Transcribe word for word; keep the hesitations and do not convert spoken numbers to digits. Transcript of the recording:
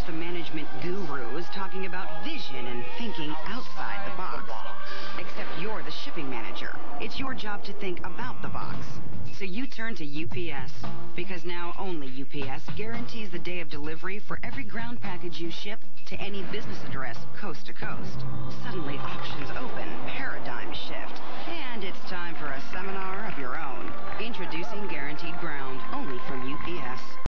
the management guru is talking about vision and thinking outside the box. Except you're the shipping manager. It's your job to think about the box. So you turn to U P S, because now only U P S guarantees the day of delivery for every ground package you ship to any business address coast to coast. Suddenly options open, paradigm shift, and it's time for a seminar of your own. Introducing Guaranteed Ground, only from U P S.